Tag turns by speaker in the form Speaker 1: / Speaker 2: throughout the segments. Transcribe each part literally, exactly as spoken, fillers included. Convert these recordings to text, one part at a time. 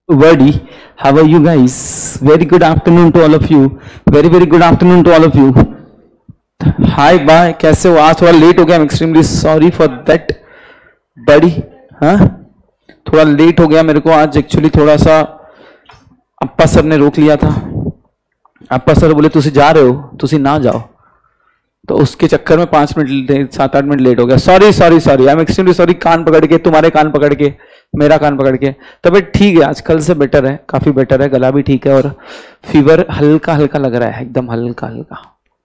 Speaker 1: Wordy. How are you guys? Very good afternoon to all of you. Very very good afternoon to all of you. Hi bye. कैसे हो? आज थोड़ा late हो गया. I'm extremely sorry for that, buddy. हाँ, थोड़ा late हो गया मेरे को आज. एक्चुअली थोड़ा सा अप्पा सर ने रोक लिया था. अप्पा सर बोले तुसी जा रहे हो, तुसी ना जाओ, तो उसके चक्कर में पांच मिनट सात आठ मिनट लेट हो गया. Sorry sorry sorry. I am extremely sorry. कान पकड़ के, तुम्हारे कान पकड़ के, मेरा कान पकड़ के. तबीयत ठीक है आज, कल से बेटर है, काफी बेटर है. गला भी ठीक है और फीवर हल्का हल्का लग रहा है, एकदम हल्का हल्का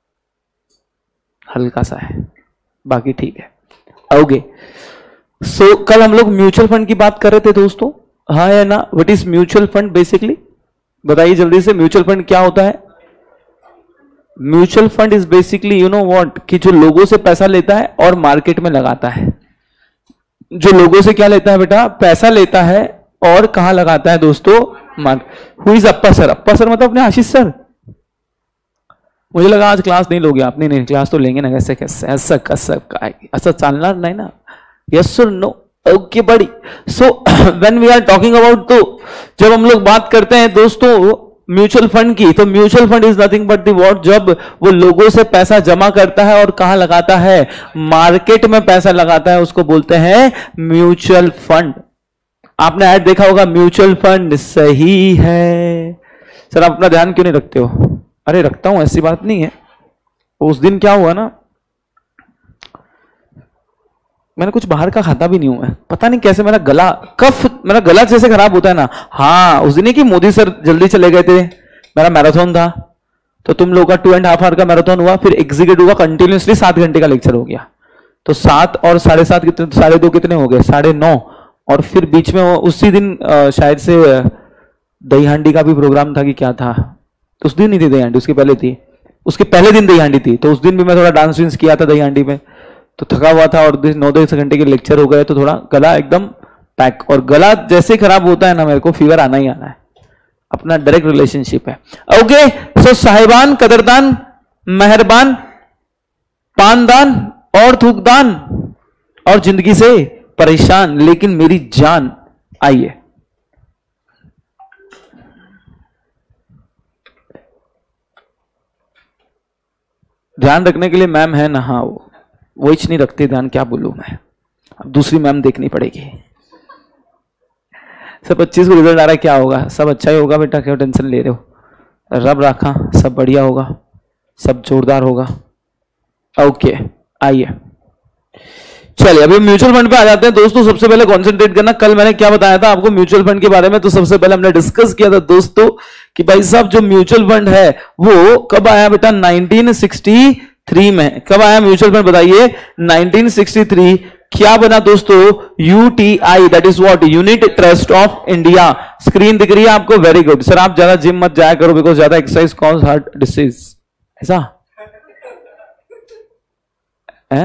Speaker 1: हल्का सा है, बाकी ठीक है. ओके, सो कल हम लोग म्यूचुअल फंड की बात कर रहे थे दोस्तों. हाँ है ना? What is mutual fund basically? बताइए जल्दी से. म्यूचुअल फंड क्या होता है? Mutual fund is basically you know what, कि जो लोगों से पैसा लेता है और मार्केट में लगाता है. जो लोगों से क्या लेता है बेटा? पैसा लेता है और कहां लगाता है दोस्तों? Market. Who is Appa sir? Appa sir मतलब अपने आशीष सर. मुझे लगा आज क्लास नहीं लोगे आपने. नहीं, क्लास तो लेंगे ना. कैसे कैसे ऐसा कैसा ऐसा चलना नहीं ना. Yes sir no. Okay buddy. So when we are talking about, तो जब हम लोग बात करते हैं दोस्तों म्यूचुअल फंड की, तो mutual fund is nothing but the what, जब वो लोगों से पैसा जमा करता है और कहां लगाता है? मार्केट में पैसा लगाता है, उसको बोलते हैं म्यूचुअल फंड. आपने ऐड देखा होगा, म्यूचुअल फंड सही है. सर आप अपना ध्यान क्यों नहीं रखते हो? अरे रखता हूं, ऐसी बात नहीं है. उस दिन क्या हुआ ना, मैंने कुछ बाहर का खाता भी नहीं हुआ है, पता नहीं कैसे मेरा गला कफ मेरा गला जैसे खराब होता है ना. हाँ, उस दिन ही कि मोदी सर जल्दी चले गए थे, मेरा मैराथन था, तो तुम लोगों का टू एंड हाफ आवर का मैराथन हुआ, फिर एग्जीक्यूटिव हुआ, कंटिन्यूसली सात घंटे का लेक्चर हो गया. तो सात और साढ़े सात कितने, साढ़े दो कितने हो गए? साढ़े नौ. और फिर बीच में उसी दिन शायद से दही हांडी का भी प्रोग्राम था कि क्या था. तो उस दिन नहीं थी दही हांडी, उसके पहले थी. उसके पहले दिन दही हांडी थी, तो उस दिन भी मैं थोड़ा डांस वांस किया था दही हांडी में, तो थका हुआ था. और नौ दस घंटे के लेक्चर हो गए, तो थोड़ा गला एकदम पैक. और गला जैसे खराब होता है ना, मेरे को फीवर आना ही आना है. अपना डायरेक्ट रिलेशनशिप है. ओके, सो साहिबान, कदरदान, मेहरबान, पानदान और थूकदान और जिंदगी से परेशान लेकिन मेरी जान. आइए, ध्यान रखने के लिए मैम है ना. हाँ, वो वो इच नहीं रखते ध्यान. क्या बोलूं मैं, अब दूसरी मैम देखनी पड़ेगी. सब पच्चीस को रिजल्ट आ रहा है, क्या होगा? सब अच्छा ही होगा बेटा, क्यों टेंशन ले रहे हो? रब रखा, सब बढ़िया होगा, सब जोरदार होगा. ओके आइए, चलिए अभी म्यूचुअल फंड पे आ जाते हैं दोस्तों. सबसे पहले कंसंट्रेट करना, कल मैंने क्या बताया था आपको म्यूचुअल फंड के बारे में? तो सबसे पहले हमने डिस्कस किया था दोस्तों कि भाई साहब जो म्यूचुअल फंड है वो कब आया बेटा? नाइनटीन सिक्सटी थ्री में. कब आया म्यूचुअल फंड बताइए? Nineteen sixty three. क्या बना दोस्तों? UTI, that is what, unit trust of India. Screen दिख रही है आपको? Very good. सर आप ज्यादा जिम मत जाया करो, बिकॉज ज्यादा एक्सरसाइज कॉज हार्ट डिसीज. ऐसा है?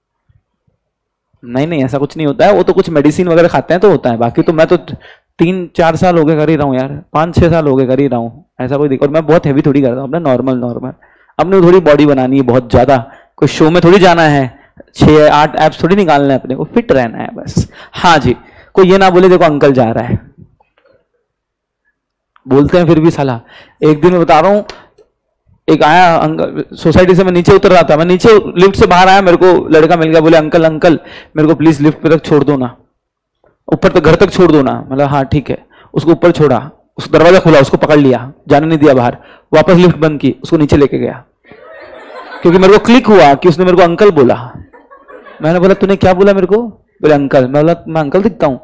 Speaker 1: नहीं नहीं, ऐसा कुछ नहीं होता है. वो तो कुछ मेडिसिन वगैरह खाते हैं तो होता है, बाकी तो मैं तो तीन चार साल हो गए कर ही रहा हूँ यार, पांच छह साल हो गए कर ही रहा हूँ. ऐसा कोई दिक्कत, और मैं बहुत हैवी थोड़ी कर रहा हूँ, अपना नॉर्मल नॉर्मल. अपने थोड़ी बॉडी बनानी है बहुत ज्यादा, कोई शो में थोड़ी जाना है, छह आठ एप्स थोड़ी निकालना है, अपने को फिट रहना है बस. हाँ जी, कोई ये ना बोले देखो अंकल जा रहा है, बोलते हैं फिर भी साला. एक दिन मैं बता रहा हूं, एक आया अंकल सोसाइटी से, मैं नीचे उतर रहा था, मैं नीचे लिफ्ट से बाहर आया, मेरे को लड़का मिल गया, बोले अंकल अंकल मेरे को प्लीज लिफ्ट पे तक छोड़ दो ना, ऊपर तक घर तक छोड़ दो ना. मतलब हाँ ठीक है. उसको ऊपर छोड़ा, उस दरवाजा खुला, उसको पकड़ लिया, जाने नहीं दिया बाहर, वापस लिफ्ट बंद की, उसको नीचे लेके गया, क्योंकि मेरे को क्लिक हुआ कि उसने मेरे को अंकल बोला. मैंने बोला तूने क्या बोला मेरे को? बोले अंकल. मैं बोला मैं अंकल दिखता हूं?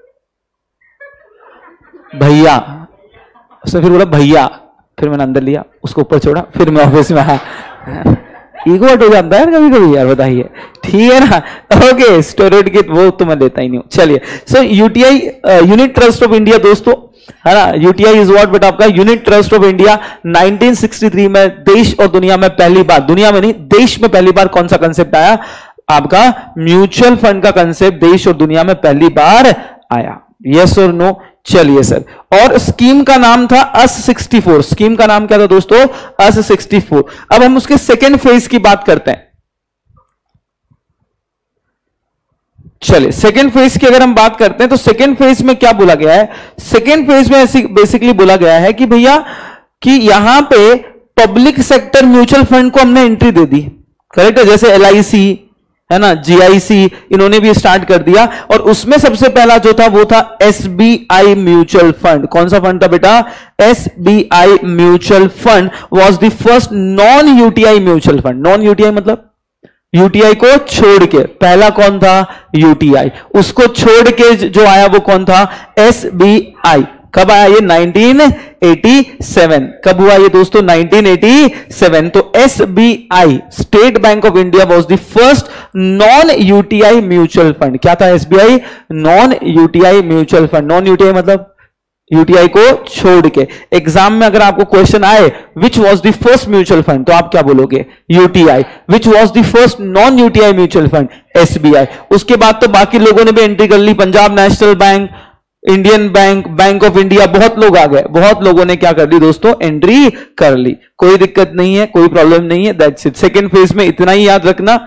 Speaker 1: भैया. उसने फिर बोला भैया, फिर मैंने अंदर लिया, उसको ऊपर छोड़ा, फिर मैं ऑफिस में आया. ईगो हट हो जाता है कभी कभी यार, बताइए. ठीक है ना? ओके, स्टोरेड की वो तो मैं देता ही नहीं हूं. चलिए, so UTI, unit trust of India दोस्तों, है ना? यूटीआई इज व्हाट बेटा? आपका unit trust of India. Nineteen sixty three में देश और दुनिया में पहली बार, दुनिया में नहीं देश में पहली बार कौन सा कंसेप्ट आया? आपका म्यूचुअल फंड का कंसेप्ट देश और दुनिया में पहली बार आया. यस और नो? चलिए सर. और स्कीम का नाम था अस सिक्सटी फोर. स्कीम का नाम क्या था दोस्तों? US sixty four. अब हम उसके सेकेंड फेज की बात करते हैं. चलिए सेकेंड फेज की अगर हम बात करते हैं तो सेकेंड फेज में क्या बोला गया है? सेकेंड फेज में ऐसी बेसिकली बोला गया है कि भैया कि यहां पे पब्लिक सेक्टर म्यूचुअल फंड को हमने एंट्री दे दी, करेक्ट है? जैसे एल आई सी है ना, जी आई सी, इन्होंने भी स्टार्ट कर दिया। और उसमें सबसे पहला जो था वो था S B I mutual fund. कौन सा फंड था बेटा? S B I mutual fund was the first non UTI mutual fund. Non UTI मतलब यूटीआई को छोड़ के, पहला कौन था? यूटीआई। उसको छोड़ के जो आया वो कौन था? S B I. कब आया ये? Nineteen eighty seven. कब हुआ ये दोस्तों? Nineteen eighty seven. तो S B I, state bank of India, was the first non UTI mutual fund. क्या था? S B I non UTI mutual fund. Non UTI मतलब यूटीआई को छोड़ के। एग्जाम में अगर आपको क्वेश्चन आए which was the first mutual fund, तो आप क्या बोलोगे? UTI. Which was the first non UTI mutual fund? SBI. उसके बाद तो बाकी लोगों ने भी एंट्री कर ली, Punjab national bank, Indian bank, bank of India, बहुत लोग आ गए, बहुत लोगों ने क्या कर ली दोस्तों? एंट्री कर ली। कोई दिक्कत नहीं है, कोई प्रॉब्लम नहीं है, दैट्स इट। सेकेंड फेज में इतना ही याद रखना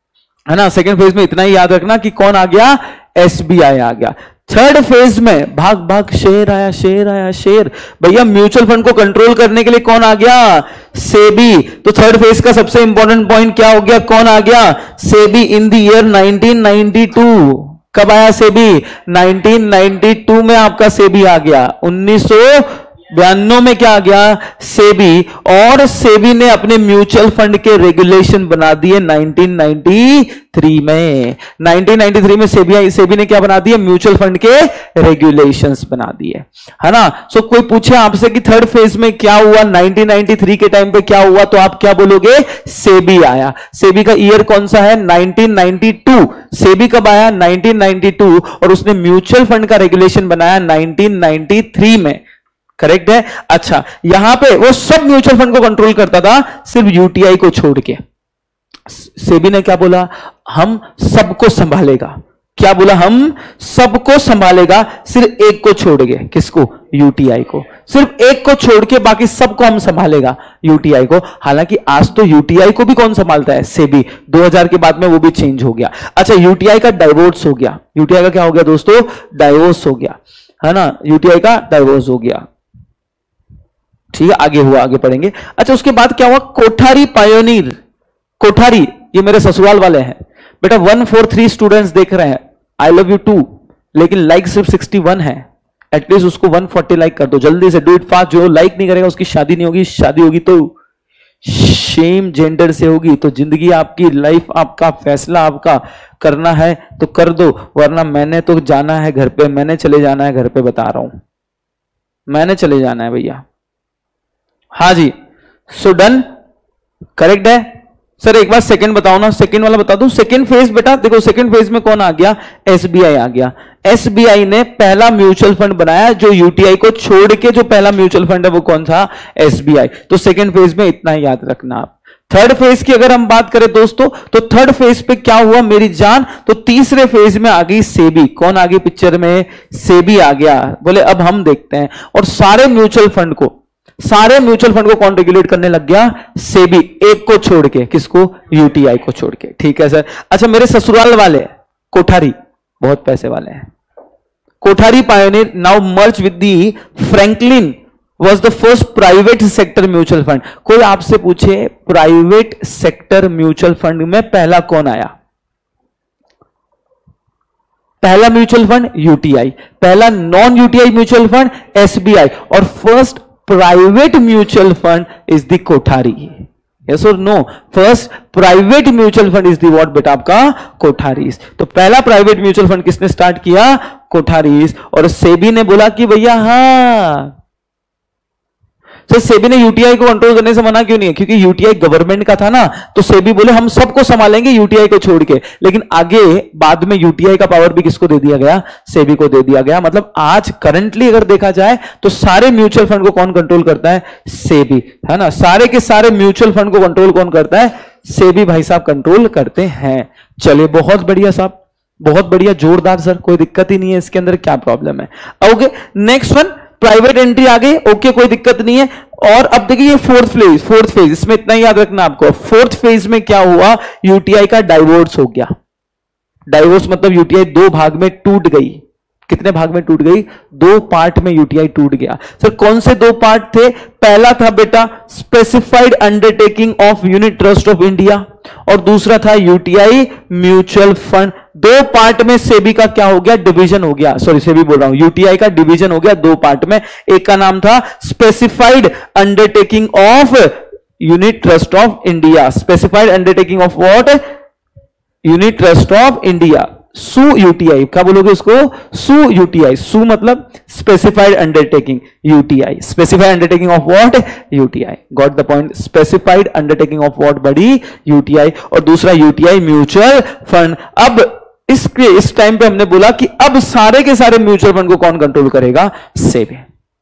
Speaker 1: है ना, सेकेंड फेज में इतना ही याद रखना कि कौन आ गया? एसबीआई आ गया। थर्ड फेज में भाग भाग शेर आया, शेर आया, शेर। भैया म्यूचुअल फंड को कंट्रोल करने के लिए कौन आ गया? सेबी। तो थर्ड फेज का सबसे इंपॉर्टेंट पॉइंट क्या हो गया? कौन आ गया? SEBI in the year nineteen ninety two. कब आया सेबी? नाइनटीन नाइंटी टू में आपका सेबी आ गया। उन्नीस सौ बयानवे में क्या आ गया? सेबी। और सेबी ने अपने म्यूचुअल फंड के रेगुलेशन बना दिए नाइनटीन नाइंटी थ्री में। नाइनटीन नाइंटी थ्री में सेबी सेबी ने क्या बना दिए? म्यूचुअल फंड के रेगुलेशंस बना दिए, है ना। सो कोई पूछे आपसे कि थर्ड फेज में क्या हुआ, नाइनटीन नाइंटी थ्री के टाइम पे क्या हुआ, तो आप क्या बोलोगे? सेबी आया। सेबी का ईयर कौन सा है? Nineteen ninety to. सेबी कब आया? Nineteen ninety two. और उसने म्यूचुअल फंड का रेगुलेशन बनाया नाइनटीन नाइंटी थ्री में, करेक्ट है। अच्छा, यहां पे वो सब म्यूचुअल फंड को कंट्रोल करता था, सिर्फ यूटीआई को छोड़ के। सेबी ने क्या बोला? हम सबको संभालेगा। क्या बोला? हम सबको संभालेगा, सिर्फ एक को छोड़ के। किसको? यूटीआई को। सिर्फ एक को छोड़ के बाकी सबको हम संभालेगा, यूटीआई को। हालांकि आज तो यूटीआई को भी कौन संभालता है? सेबी। दो हज़ार के बाद में वो भी चेंज हो गया। अच्छा, यूटीआई का डाइवोर्स हो गया। यूटीआई का क्या हो गया दोस्तों? डाइवोर्स हो गया, है ना। यूटीआई का डाइवोर्स हो गया, ठीक है। आगे हुआ, आगे पढ़ेंगे। अच्छा, उसके बाद क्या हुआ? कोठारी पायोनीर। कोठारी ये मेरे ससुराल वाले हैं बेटा। वन फोर थ्री स्टूडेंट्स देख रहे हैं, आई लव यू टू, लेकिन लाइक सिर्फ सिक्सटी वन है। एटलीस्ट उसको वन फोर्टी लाइक कर दो, जल्दी से, डू इट फास्ट। जो लाइक नहीं करेगा उसकी शादी नहीं होगी, शादी होगी तो शेम जेंडर से होगी। तो जिंदगी आपकी, लाइफ आपका, फैसला आपका, करना है तो कर दो, वरना मैंने तो जाना है घर पे, मैंने चले जाना है घर पे, बता रहा हूं, मैंने चले जाना है भैया। हाँ जी, सो डन, करेक्ट है सर। एक बार सेकंड बताओ ना, सेकंड वाला बता दूं। सेकंड फेज बेटा देखो, सेकंड फेज में कौन आ गया? एसबीआई आ गया। एसबीआई ने पहला म्यूचुअल फंड बनाया जो यूटीआई को छोड़ के, जो पहला म्यूचुअल फंड है वो कौन था? एसबीआई। तो सेकंड फेज में इतना ही याद रखना आप। थर्ड फेज की अगर हम बात करें दोस्तों, तो थर्ड फेज पे क्या हुआ मेरी जान? तो तीसरे फेज में आ गई सेबी। कौन आ गई पिक्चर में? सेबी आ गया। बोले अब हम देखते हैं, और सारे म्यूचुअल फंड को, सारे म्यूचुअल फंड को कौन रेगुलेट करने लग गया? सेबी। एक को छोड़ के, किसको? यूटीआई को छोड़ के, ठीक है सर। अच्छा, मेरे ससुराल वाले कोठारी बहुत पैसे वाले हैं। Kothari pioneer now merge with the Franklin was the first private sector mutual fund. कोई आपसे पूछे प्राइवेट सेक्टर म्यूचुअल फंड में पहला कौन आया? पहला म्यूचुअल फंड यूटीआई, पहला non UTI mutual fund SBI, और first private mutual fund is the Kothari. Yes और no? First private mutual fund is the what बेटा? आपका कोठारीज। तो पहला प्राइवेट म्यूचुअल फंड किसने स्टार्ट किया? कोठारीज। और सेबी ने बोला कि भैया हाँ, तो सेबी ने यूटीआई को कंट्रोल करने से मना क्यों नहीं है? क्योंकि यूटीआई गवर्नमेंट का था ना, तो सेबी बोले हम सबको संभालेंगे यूटीआई को छोड़ के। लेकिन आगे बाद में यूटीआई का पावर भी किसको दे दिया गया? सेबी को दे दिया गया। मतलब आज करंटली अगर देखा जाए तो सारे म्यूचुअल फंड को कौन कंट्रोल करता है? सेबी, है ना। सारे के सारे म्यूचुअल फंड को कंट्रोल कौन करता है? सेबी भाई साहब कंट्रोल करते हैं। चलिए, बहुत बढ़िया साहब, बहुत बढ़िया, जोरदार सर, कोई दिक्कत ही नहीं है इसके अंदर, क्या प्रॉब्लम है? Okay, next one, private entry आ गई, ओके, कोई दिक्कत नहीं है। और अब देखिए ये फोर्थ फेज, फोर्थ फेज इसमें इतना ही याद रखना आपको। फोर्थ फेज में क्या हुआ? यूटीआई का डाइवोर्स हो गया। डाइवोर्स मतलब यूटीआई दो भाग में टूट गई। कितने भाग में टूट गई? दो पार्ट में यूटीआई टूट गया। सर कौन से दो पार्ट थे? पहला था बेटा specified undertaking of unit trust of India और दूसरा था यूटीआई म्यूचुअल फंड। दो पार्ट में सेबी का क्या हो गया? डिवीजन हो गया। सॉरी सेबी बोल रहा हूं, यूटीआई का डिवीजन हो गया दो पार्ट में। एक का नाम था specified undertaking of unit trust of India. Specified undertaking of what? Unit trust of India, SU UTI. क्या बोलोगे उसको? SU UTI. सू मतलब specified undertaking, UTI. Specified undertaking of what? UTI. Got the point. Specified undertaking of what buddy? UTI. और दूसरा UTI mutual fund. अब इसके इस time पे हमने बोला कि अब सारे के सारे म्यूचुअल फंड को कौन कंट्रोल करेगा? सेबी।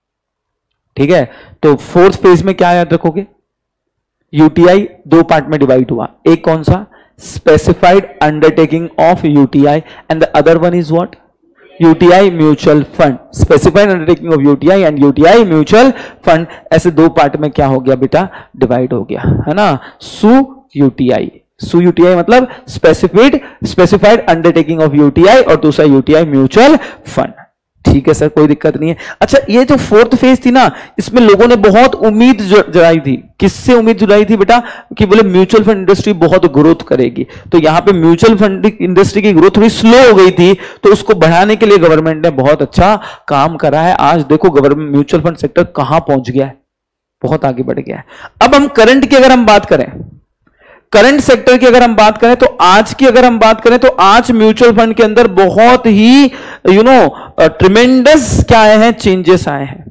Speaker 1: ठीक है, तो फोर्थ फेज में क्या याद रखोगे? यूटीआई दो पार्ट में डिवाइड हुआ। एक कौन सा? Specified undertaking of U T I and the other one is what? U T I mutual fund. Specified undertaking of U T I and U T I mutual fund. ऐसे दो part में क्या हो गया बेटा? डिवाइड हो गया, है ना? सू यूटीआई। सू यूटीआई मतलब specified specified undertaking of UTI और दूसरा यूटीआई म्यूचुअल फंड। ठीक है सर, कोई दिक्कत नहीं है। अच्छा, ये जो फोर्थ फेज थी ना, इसमें लोगों ने बहुत उम्मीद जलाई थी। किससे उम्मीद जुलाई थी बेटा? कि बोले म्यूचुअल फंड इंडस्ट्री बहुत ग्रोथ करेगी। तो यहां पे म्यूचुअल फंड इंडस्ट्री की ग्रोथ थोड़ी स्लो हो गई थी, तो उसको बढ़ाने के लिए गवर्नमेंट ने बहुत अच्छा काम करा है। आज देखो गवर्नमेंट म्यूचुअल फंड सेक्टर कहां पहुंच गया है, बहुत आगे बढ़ गया है। अब हम करंट की अगर हम बात करें, करंट सेक्टर की अगर हम बात करें, तो आज की अगर हम बात करें तो आज म्यूचुअल फंड के अंदर बहुत ही यू नो ट्रिमेंडस क्या आए हैं? चेंजेस आए हैं।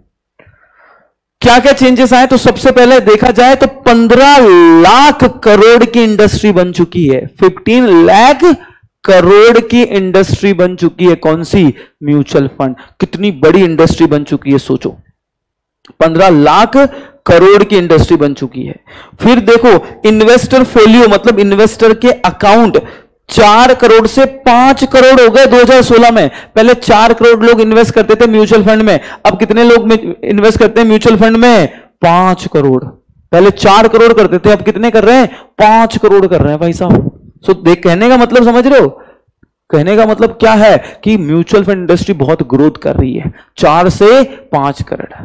Speaker 1: क्या क्या चेंजेस आए? तो सबसे पहले देखा जाए तो पंद्रह लाख करोड़ की इंडस्ट्री बन चुकी है। पंद्रह लाख करोड़ की इंडस्ट्री बन चुकी है। कौन सी? Mutual fund. कितनी बड़ी इंडस्ट्री बन चुकी है, सोचो। पंद्रह लाख करोड़ की इंडस्ट्री बन चुकी है। फिर देखो इन्वेस्टर फोलियो मतलब इन्वेस्टर के अकाउंट चार करोड़ से पांच करोड़ हो गए दो हज़ार सोलह में। पहले चार करोड़ लोग इन्वेस्ट करते थे म्यूचुअल फंड में, अब कितने लोग इन्वेस्ट करते हैं म्यूचुअल फंड में? पांच करोड़। पहले चार करोड़ करते थे, अब कितने कर रहे हैं? पांच करोड़ कर रहे हैं भाई साहब। सो देख, कहने का मतलब समझ रहे हो? कहने का मतलब क्या है कि म्यूचुअल फंड इंडस्ट्री बहुत ग्रोथ कर रही है। चार से पांच करोड़।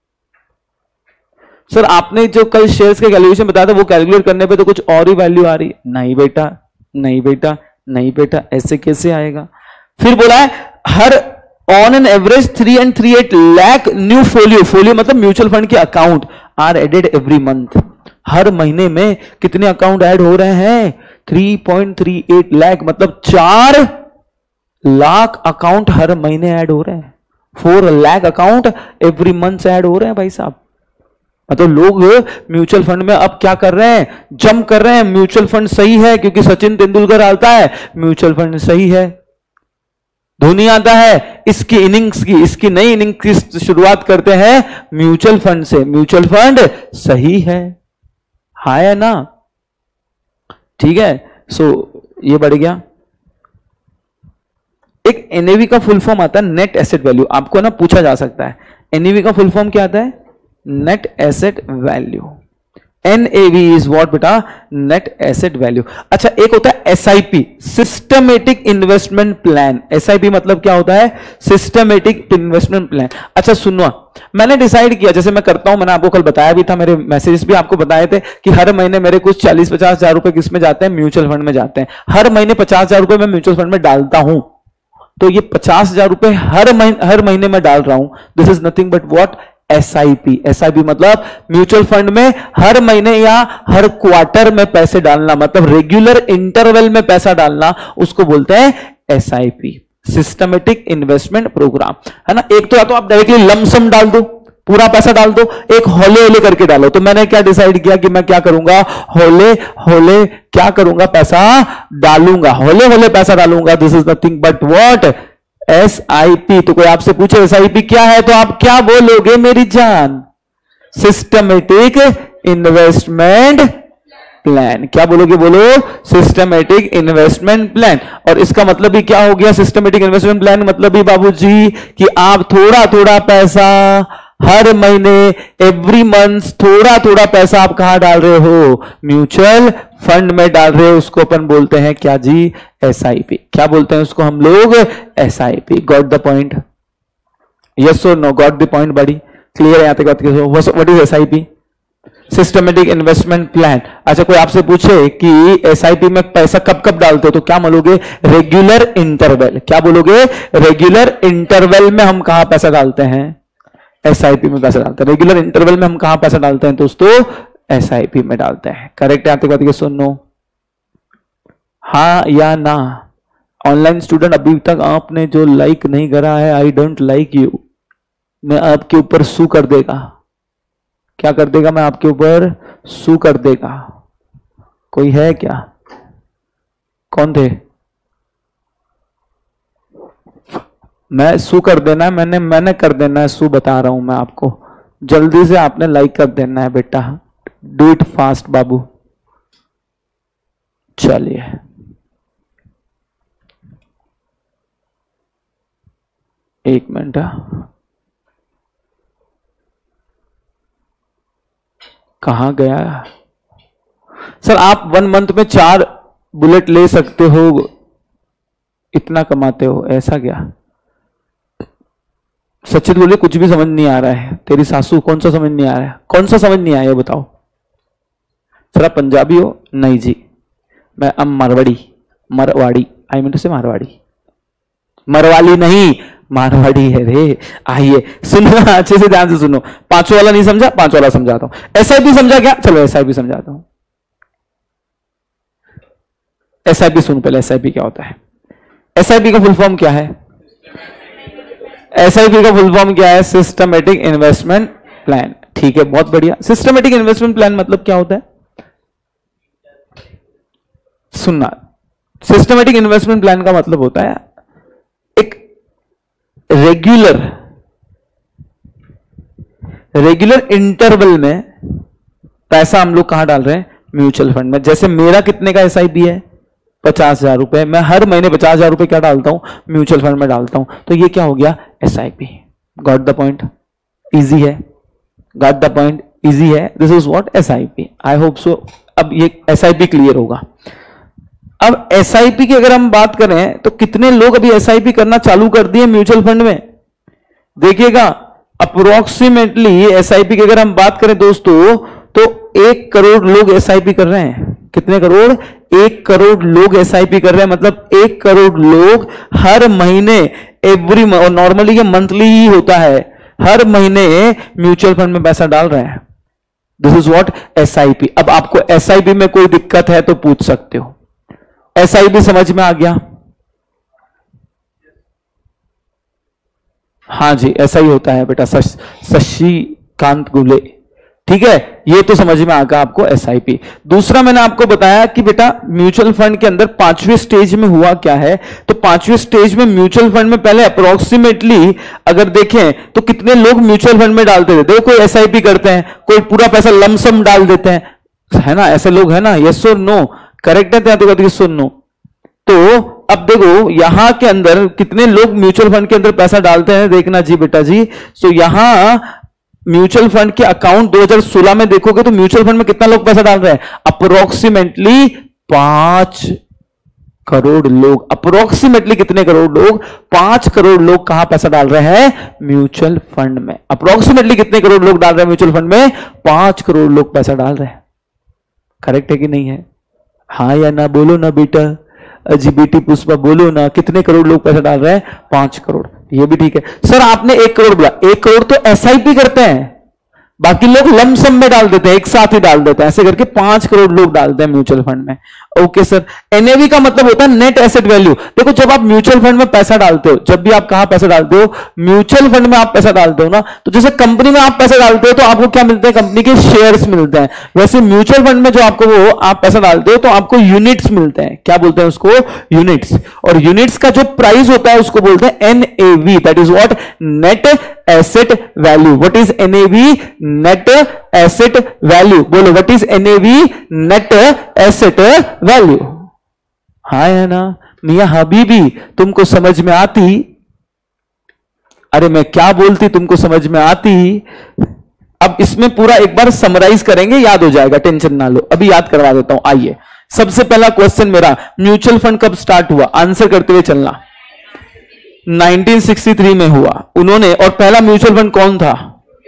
Speaker 1: सर आपने जो कल शेयर्स के कैलकुलेशन बताया था, वो कैलकुलेट करने पे तो कुछ और ही वैल्यू आ रही है। नहीं बेटा, नहीं बेटा, नहीं बेटा, ऐसे कैसे आएगा? फिर बोला है हर on an average three and three eight lakh new folio. Folio मतलब म्यूचुअल फंड के account are added every month. हर महीने में कितने अकाउंट ऐड हो रहे हैं? Three point three eight lakh मतलब चार लाख अकाउंट हर महीने ऐड हो रहे हैं। Four lakh account every month add हो रहे हैं भाई साहब। मतलब लोग म्यूचुअल फंड में अब क्या कर रहे हैं? जंप कर रहे हैं। म्यूचुअल फंड सही है क्योंकि सचिन तेंदुलकर आता है, म्यूचुअल फंड सही है। धोनी आता है, इसकी इनिंग्स की इसकी नई इनिंग्स की शुरुआत करते हैं म्यूचुअल फंड से। म्यूचुअल फंड सही है, हाँ है ना? ठीक है, सो ये बढ़ गया। एक एनएवी का फुल फॉर्म आता है नेट एसेट वैल्यू। आपको ना पूछा जा सकता है एनएवी का फुल फॉर्म क्या आता है? Net asset value. NAV is what बेटा? Net asset value. अच्छा, एक होता है SIP, systematic investment plan. SIP मतलब क्या होता है? Systematic investment plan. अच्छा सुनो, मैंने डिसाइड किया, जैसे मैं करता हूं, मैंने आपको कल बताया भी था, मेरे मैसेजेस भी आपको बताए थे कि हर महीने मेरे कुछ चालीस पचास हजार रुपए किस में जाते हैं? म्यूचुअल फंड में जाते हैं। हर महीने पचास हजार रुपए मैं म्यूचुअल फंड में डालता हूं। तो ये पचास हजार रुपए हर महीने हर महीने में डाल रहा हूं। This is nothing but what? SIP. SIP मतलब म्यूचुअल फंड में हर महीने या हर क्वार्टर में पैसे डालना, मतलब रेगुलर इंटरवल में पैसा डालना, उसको बोलते हैं एसआईपी, सिस्टमेटिक इन्वेस्टमेंट प्रोग्राम, है ना? एक तो या तो आप डायरेक्टली लमसम डाल दो, पूरा पैसा डाल दो, एक होले होले करके डालो। तो मैंने क्या डिसाइड किया कि मैं क्या करूंगा? होले होले क्या करूंगा? पैसा डालूंगा, होले होले पैसा डालूंगा। This is nothing but what? S I P. तो कोई आपसे पूछे एस आई पी क्या है, तो आप क्या बोलोगे मेरी जान? Systematic investment plan. क्या बोलोगे? बोलो सिस्टमेटिक इन्वेस्टमेंट प्लान। और इसका मतलब भी क्या हो गया? सिस्टमेटिक इन्वेस्टमेंट प्लान मतलब भी बाबूजी कि आप थोड़ा थोड़ा पैसा हर महीने एवरी मंथ थोड़ा थोड़ा पैसा आप कहां डाल रहे हो? म्यूचुअल फंड में डाल रहे हो। उसको अपन बोलते हैं क्या जी? S I P. क्या बोलते हैं उसको हम लोग? S I P. Got the point? Yes और नो? Got the point buddy clear है यहां तक बात? What is S I P? Systematic investment plan. अच्छा, कोई आपसे पूछे कि एसआईपी में पैसा कब कब डालते हो, तो क्या बोलोगे? Regular interval. क्या बोलोगे? रेगुलर इंटरवल में हम कहां पैसा डालते हैं? एसआईपी में पैसा डालते हैं। रेगुलर इंटरवल में हम कहां पैसा डालते हैं दोस्तों? एसआईपी में डालते हैं। करेक्ट है? आते बात सुनो, हाँ या ना? ऑनलाइन स्टूडेंट अभी तक आपने जो लाइक नहीं करा है, आई डोंट लाइक यू, मैं आपके ऊपर सू कर देगा। क्या कर देगा? मैं आपके ऊपर सू कर देगा। कोई है क्या? कौन थे? मैं सू कर देना है, मैंने मैंने कर देना है सू, बता रहा हूं मैं आपको। जल्दी से आपने लाइक कर देना है बेटा, डू इट फास्ट बाबू। चलिए, एक मिनट। कहां गया सर? आप वन मंथ में चार बुलेट ले सकते हो, इतना कमाते हो, ऐसा क्या? सचित बोले कुछ भी समझ नहीं आ रहा है। तेरी सासू? कौन सा समझ नहीं आ रहा है? कौन सा समझ नहीं आया बताओ? सर आप पंजाबी हो? नहीं जी, मैं अम Marwari. Marwari, I mean to say Marwari. Marwari नहीं, मारवाड़ी है रे। आइए सुनो, अच्छे से ध्यान से सुनो। पांचों वाला नहीं समझा? पांच वाला समझाता हूं। एसआईपी समझा क्या? चलो एसआईपी समझाता हूं। एसआईपी सुन पहले, एसआईपी क्या होता है? एसआईपी का फुल फॉर्म क्या है? एसआईपी का फुल फॉर्म क्या है? Systematic investment plan. ठीक है, बहुत बढ़िया। सिस्टमेटिक इन्वेस्टमेंट प्लान मतलब क्या होता है? सुनना, सिस्टमेटिक इन्वेस्टमेंट प्लान का मतलब होता है एक रेगुलर रेगुलर इंटरवल में पैसा हम लोग कहां डाल रहे हैं? म्यूचुअल फंड में। जैसे मेरा कितने का एसआईपी है? पचास हजार रुपए। मैं हर महीने पचास हजार रुपए क्या डालता हूं? म्यूचुअल फंड में डालता हूं। तो ये क्या हो गया? SIP. Got the point? Easy है? Got the point? इजी है। This is what? SIP. I hope so अब ये एसआईपी क्लियर होगा। अब एसआईपी की अगर हम बात करें तो कितने लोग अभी एसआईपी करना चालू कर दिए म्यूचुअल फंड में? देखिएगा, अप्रोक्सीमेटली एसआईपी की अगर हम बात करें दोस्तों, तो एक करोड़ लोग एसआईपी कर रहे हैं। कितने करोड़? एक करोड़ लोग एसआईपी कर रहे हैं। मतलब एक करोड़ लोग हर महीने, एवरी, और नॉर्मली ये मंथली ही होता है, हर महीने म्यूचुअल फंड में पैसा डाल रहे हैं। This is what? एसआईपी। अब आपको एसआईपी में कोई दिक्कत है तो पूछ सकते हो। एसआईपी समझ में आ गया? हाँ जी, ऐसा ही होता है बेटा। शशिकांत गुले, ठीक है, ये तो समझ में आ गया आपको एसआईपी। दूसरा मैंने आपको बताया कि बेटा म्यूचुअल फंड के अंदर पांचवें स्टेज में हुआ क्या है? तो पांचवें स्टेज में म्यूचुअल फंड में पहले अप्रोक्सीमेटली अगर देखें तो कितने लोग म्यूचुअल फंड में डालते थे? देखो, कोई एसआईपी करते हैं, कोई पूरा पैसा लमसम डाल देते हैं, है ना? ऐसे लोग है ना? यस और नो? करेक्ट है? तो सुनो, तो अब देखो यहां के अंदर कितने लोग म्यूचुअल फंड के अंदर पैसा डालते हैं, देखना जी बेटा जी। सो यहां म्यूचुअल फंड के अकाउंट दो हज़ार सोलह में देखोगे तो म्यूचुअल फंड में कितना लोग पैसा डाल रहे हैं? अप्रोक्सीमेटली पांच करोड़ लोग। अप्रोक्सीमेटली कितने करोड़ लोग? पांच करोड़ लोग कहां पैसा डाल रहे हैं? म्यूचुअल फंड में। अप्रोक्सीमेटली कितने करोड़ लोग डाल रहे हैं म्यूचुअल फंड में? पांच करोड़ लोग पैसा डाल रहे हैं। करेक्ट है कि नहीं है? हाँ या ना? बोलो ना बेटा। जी बेटी पुष्पा बोलो ना, कितने करोड़ लोग पैसा डाल रहे हैं? पांच करोड़। ये भी ठीक है। सर आपने एक करोड़ बोला, एक करोड़ तो एसआईपी करते हैं, बाकी लोग लमसम में डाल देते हैं, एक साथ ही डाल देते हैं। ऐसे करके पांच करोड़ लोग डालते हैं म्यूचुअल फंड में। Okay sir. एनएवी का मतलब होता है नेट एसेट वैल्यू। देखो, जब आप म्यूचुअल फंड में पैसा डालते हो, जब भी आप कहां पैसा डालते हो? म्यूचुअल फंड में आप पैसा डालते हो ना, तो जैसे कंपनी में आप पैसा डालते हो तो आपको क्या मिलते हैं? कंपनी के शेयर्स मिलते हैं। वैसे म्यूचुअल फंड में जो आपको वो आप पैसा डालते हो तो आपको यूनिट्स मिलते हैं। क्या बोलते हैं उसको? यूनिट्स। और यूनिट्स का जो प्राइस होता है उसको बोलते हैं NAV. That is what? Net asset value. What is NAV? Net asset value. बोलो, what is NAV? Net asset value. हाँ है ना? मियां हबीबी, तुमको समझ में आती? अरे मैं क्या बोलती तुमको समझ में आती। अब इसमें पूरा एक बार समराइज करेंगे, याद हो जाएगा, टेंशन ना लो, अभी याद करवा देता हूं। आइए, सबसे पहला क्वेश्चन मेरा, म्यूचुअल फंड कब स्टार्ट हुआ? आंसर करते हुए चलना। नाइनटीन सिक्सटी थ्री में हुआ उन्होंने। और पहला म्यूचुअल फंड कौन था?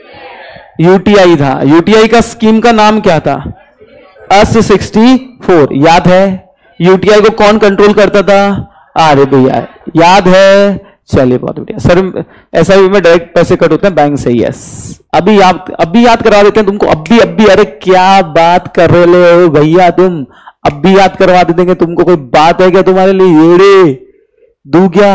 Speaker 1: यूटीआई था। यूटीआई का स्कीम का नाम क्या था? US sixty four. याद है? यूटीआई को कौन कंट्रोल करता था? अरे भैया याद है, चलिए बहुत बढ़िया। सर ऐसा भी में डायरेक्ट पैसे कट होते हैं बैंक से, यस। अभी याद अभी याद करवा देते हैं तुमको, अभी अभी। अरे क्या बात कर रहे हो भैया तुम, अभी याद करवा देंगे तुमको। कोई बात है क्या तुम्हारे लिए? येड़े दू क्या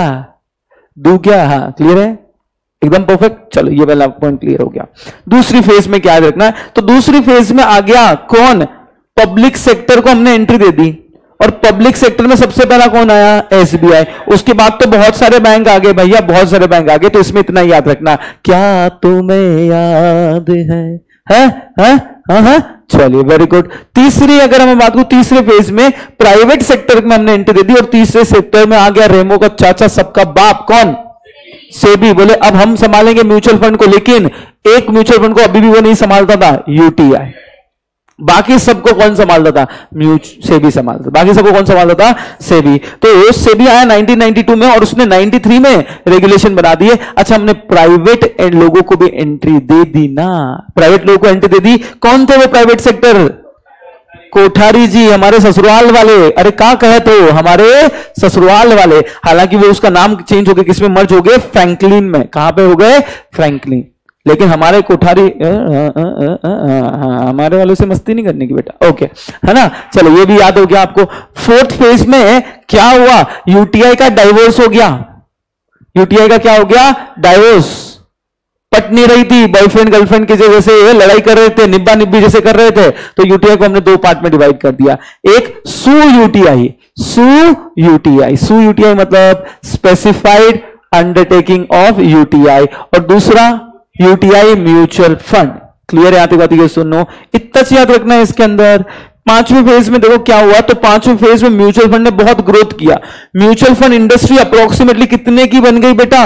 Speaker 1: दू क्या? हाँ क्लियर है, एकदम परफेक्ट। चलो ये वाला पॉइंट क्लियर हो गया। दूसरी फेज में क्या याद रखना है? तो दूसरी फेज में आ गया कौन? पब्लिक सेक्टर को हमने एंट्री दे दी। और पब्लिक सेक्टर में सबसे पहला कौन आया? एसबीआई। उसके बाद तो बहुत सारे बैंक आ गए भैया, बहुत सारे बैंक आ गए। तो इसमें इतना याद रखना, क्या तुम्हें याद है? है? है? हाँ हाँ, चलिए वेरी गुड। तीसरी अगर मैं बात करूं, तीसरे फेज में प्राइवेट सेक्टर में हमने एंट्री दे दी। और तीसरे सेक्टर में आ गया रेमो का चाचा, सबका बाप, कौन? सेबी। बोले अब हम संभालेंगे म्यूचुअल फंड को। लेकिन एक म्यूचुअल फंड को अभी भी वो नहीं संभालता था, यूटीआई। बाकी सबको कौन संभालता था? म्यूच सेबी संभालता था। बाकी सबको कौन संभालता था? सेबी। तो सेबी आया नाइनटीन नाइंटी टू में और उसने नाइंटी थ्री में रेगुलेशन बना दिए। अच्छा, हमने प्राइवेट लोगों को भी एंट्री दे दी ना, प्राइवेट लोगों को एंट्री दे दी। कौन थे वो प्राइवेट सेक्टर? कोठारी जी, हमारे ससुराल वाले। अरे क्या कहे तो, हमारे ससुराल वाले। हालांकि वो उसका नाम चेंज हो गया, किसमें मर्ज हो गए? फ्रैंकलिन में। कहां पे हो गए? फ्रैंकलिन। लेकिन हमारे कोठारी आ, आ, आ, आ, आ, हमारे वालों से मस्ती नहीं करने की बेटा, ओके, है ना। चलो ये भी याद हो गया आपको। फोर्थ फेज में क्या हुआ? यूटीआई का डाइवोर्स हो गया। यूटीआई का क्या हो गया? डाइवोर्स। पट नहीं रही थी, बॉयफ्रेंड गर्लफ्रेंड की जैसे लड़ाई कर रहे थे, निब्बा निब्बी जैसे कर रहे थे। तो यूटीआई को हमने दो पार्ट में डिवाइड कर दिया। एक SU UTI, SU UTI, SU UTI मतलब स्पेसिफाइड अंडरटेकिंग ऑफ यूटीआई। और दूसरा यूटीआई म्यूचुअल फंड। क्लियर है? आती बात ये सुनो, इतना याद रखना है इसके अंदर। पांचवें फेज में देखो क्या हुआ। तो पांचवें फेज में म्यूचुअल फंड ने बहुत ग्रोथ किया। म्यूचुअल फंड इंडस्ट्री अप्रोक्सीमेटली कितने की बन गई बेटा?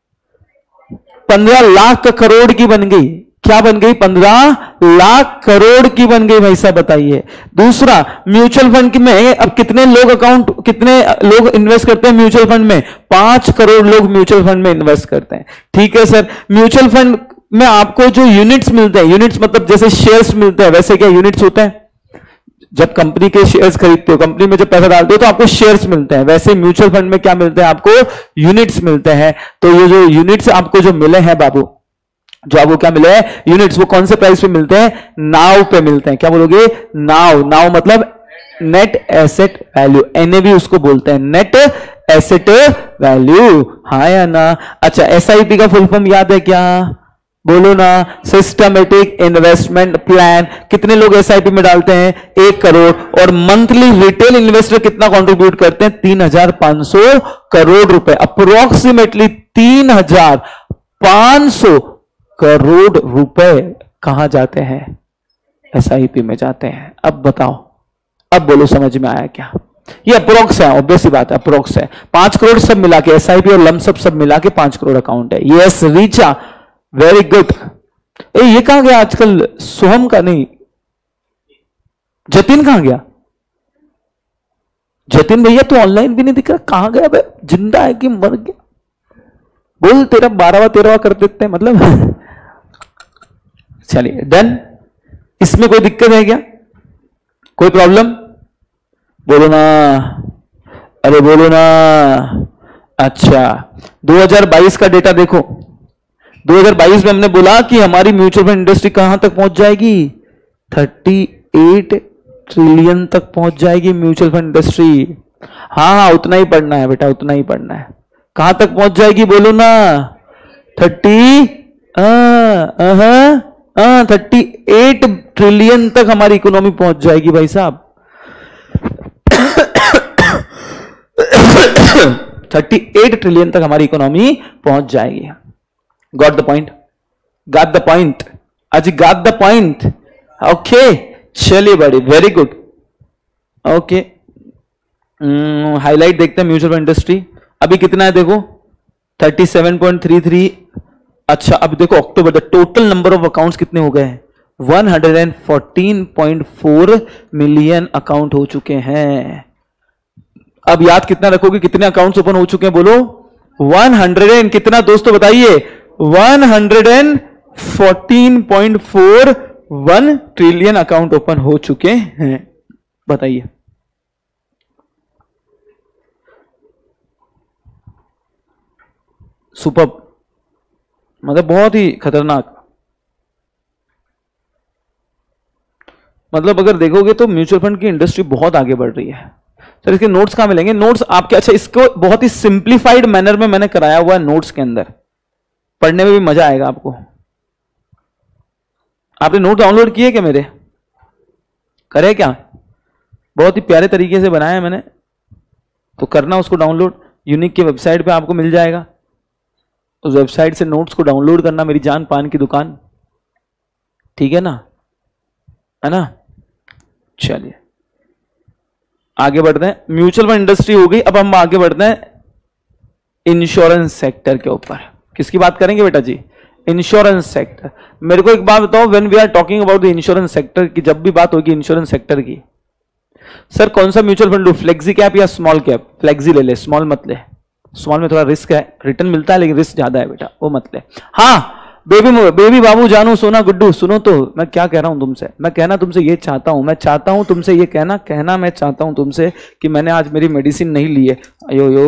Speaker 1: पंद्रह लाख करोड़ की बन गई। क्या बन गई? पंद्रह लाख करोड़ की बन गई भाई साहब, बताइए। दूसरा, म्यूचुअल फंड में अब कितने लोग अकाउंट, कितने लोग इन्वेस्ट करते हैं म्यूचुअल फंड में? पांच करोड़ लोग म्यूचुअल फंड में इन्वेस्ट करते हैं। ठीक है सर। म्यूचुअल फंड में आपको जो यूनिट्स मिलते हैं, यूनिट्स मतलब जैसे शेयर्स मिलते हैं, वैसे क्या यूनिट्स होते हैं? जब कंपनी के शेयर्स खरीदते हो, कंपनी में जब पैसा डालते हो तो आपको शेयर्स मिलते हैं। वैसे म्यूचुअल फंड में क्या मिलते हैं आपको? यूनिट्स मिलते हैं। तो ये जो यूनिट्स आपको जो मिले हैं बाबू, जो आपको क्या मिले हैं? यूनिट्स, वो कौन से प्राइस पे मिलते हैं? नाव पे मिलते हैं। क्या बोलोगे? नाव। नाव मतलब नेट एसेट वैल्यू, एनएवी उसको बोलते हैं, नेट एसेट वैल्यू। हाँ या ना? अच्छा, एसआईपी का फुल फॉर्म याद है क्या? बोलो ना। Systematic investment plan. कितने लोग एसआईपी में डालते हैं? एक करोड़। और मंथली रिटेल इन्वेस्टर कितना कंट्रीब्यूट करते हैं? तीन हजार पांच सौ करोड़ रुपए। अप्रोक्सीमेटली तीन हजार पांच सौ करोड़ रुपए कहां जाते हैं? एसआईपी में जाते हैं। अब बताओ, अब बोलो समझ में आया क्या? ये अप्रोक्स है, ऑब्वियसली बात है, अप्रोक्स है। पांच करोड़ सब मिला के, एसआईपी और लमसम सब मिला के पांच करोड़ अकाउंट है। Yes Richa, very good. ए ये कहां गया आजकल? सोहम का नहीं, जतिन कहां गया? जतिन भैया तो ऑनलाइन भी नहीं दिख रहा, कहां गया भाई? जिंदा है कि मर गया? बोल, तेरा बारहवा तेरहवा कर देते हैं मतलब। चलिए डन। इसमें कोई दिक्कत है क्या? कोई प्रॉब्लम? बोलो ना, अरे बोलो ना। अच्छा, दो हज़ार बाईस का डेटा देखो। दो हज़ार बाईस में हमने बोला कि हमारी म्यूचुअल फंड इंडस्ट्री कहां तक पहुंच जाएगी? अड़तीस ट्रिलियन तक पहुंच जाएगी म्यूचुअल फंड इंडस्ट्री। हाँ हाँ, उतना ही पढ़ना है बेटा, उतना ही पढ़ना है। कहां तक पहुंच जाएगी बोलो ना? थर्टी थर्टी एट ट्रिलियन तक हमारी इकोनॉमी पहुंच जाएगी भाई साहब। थर्टी एट ट्रिलियन तक हमारी इकोनॉमी पहुंच जाएगी। Got the point? Got the point? अजी गॉट द पॉइंट? ओके, चलिए buddy, very good. Okay, highlight देखते हैं म्यूचुअल फंड इंडस्ट्री। अभी कितना है देखो, thirty seven point three three अच्छा अब देखो October, the total number of accounts कितने हो गए हैं? One hundred fourteen point four million account हो चुके हैं। अब याद कितना रखोगे, कितने अकाउंट्स ओपन हो चुके हैं? बोलो वन हंड्रेड कितना दोस्तों बताइए? One hundred fourteen point four one trillion account open हो चुके हैं। बताइए सुपर, मतलब बहुत ही खतरनाक। मतलब अगर देखोगे तो म्यूचुअल फंड की इंडस्ट्री बहुत आगे बढ़ रही है। सर इसके नोट्स कहां मिलेंगे? नोट्स आपके, अच्छा इसको बहुत ही सिंप्लीफाइड मैनर में मैंने कराया हुआ है नोट्स के अंदर, पढ़ने में भी मजा आएगा आपको। आपने नोट डाउनलोड किए क्या मेरे? करे क्या? बहुत ही प्यारे तरीके से बनाया है मैंने, तो करना उसको डाउनलोड। यूनिक की वेबसाइट पे आपको मिल जाएगा, उस वेबसाइट से नोट्स को डाउनलोड करना, मेरी जान पान की दुकान, ठीक है ना, है ना। चलिए आगे बढ़ते हैं। म्यूचुअल फंड इंडस्ट्री हो गई, अब हम आगे बढ़ते हैं इंश्योरेंस सेक्टर के ऊपर। किसकी बात करेंगे बेटा जी? Insurance sector. मेरे को एक बात बताओ, when we are talking about the insurance sector की, जब भी बात होगी इंश्योरेंस सेक्टर की, सर कौन सा म्यूचुअल फंड लो, फ्लेक्सी कैप या स्मॉल कैप? फ्लेक्सी ले ले, स्मॉल मत ले। स्मॉल में थोड़ा रिस्क है, रिटर्न मिलता है लेकिन रिस्क ज्यादा है बेटा, वो मत ले। हाँ बेबी बेबी बाबू जानू सोना गुड्डू, सुनो तो मैं क्या कह रहा हूं तुमसे। मैं कहना तुमसे ये चाहता हूं, मैं चाहता हूं तुमसे ये कहना कहना मैं चाहता हूं तुमसे कि मैंने आज मेरी मेडिसिन नहीं ली है। अयो यो,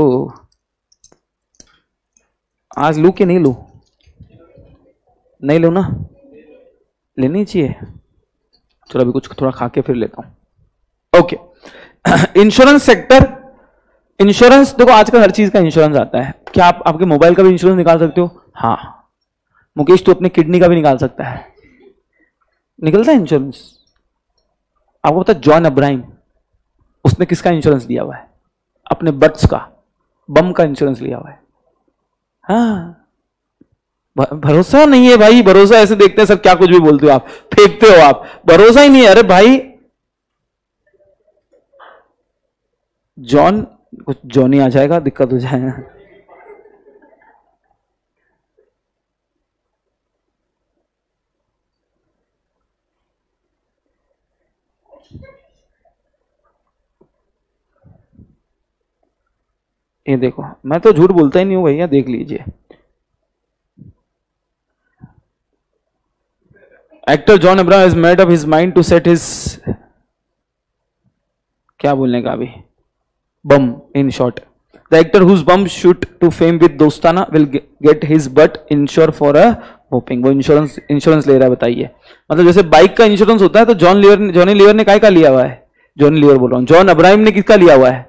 Speaker 1: आज लू कि नहीं लू? नहीं लू ना, लेनी चाहिए। चलो अभी कुछ थोड़ा खा के फिर लेता हूं। Okay, insurance sector. इंश्योरेंस देखो आजकल हर चीज का इंश्योरेंस आता है। क्या आप आपके मोबाइल का भी इंश्योरेंस निकाल सकते हो? हाँ, मुकेश तो अपने किडनी का भी निकाल सकता है, निकलता है इंश्योरेंस। आपको पता है जॉन अब्राहम, उसने किसका इंश्योरेंस लिया हुआ है? अपने बट्स का, बम का इंश्योरेंस लिया हुआ है। हाँ, भरोसा नहीं है भाई, भरोसा ऐसे देखते हैं सब, क्या कुछ भी बोलते हो आप, फेंकते हो आप, भरोसा ही नहीं है। अरे भाई जॉन, कुछ जॉनी आ जाएगा, दिक्कत हो जाएगा। ये देखो, मैं तो झूठ बोलता ही नहीं हूं भैया, देख लीजिए। Actor John Abraham has made up his mind to set his, क्या बोलने का अभी, bum in short. The actor whose bum shoot to fame with Dostana will get his butt insure for a whopping. वो इंश्योरेंस इंश्योरेंस ले रहा है, बताइए। मतलब जैसे बाइक का इंश्योरेंस होता है तो जॉन लीवर जॉनी लीवर ने काय का लिया हुआ है? जॉनी लीवर बोल रहा हूं, जॉन अब्राहम ने किसका लिया हुआ है?